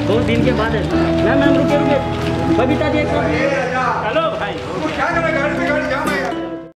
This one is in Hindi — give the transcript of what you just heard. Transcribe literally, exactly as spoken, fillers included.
दो दिन के बाद है मैम। मैम रुके रुके बबीता जी एक साथ। हेलो भाई क्या कर रहे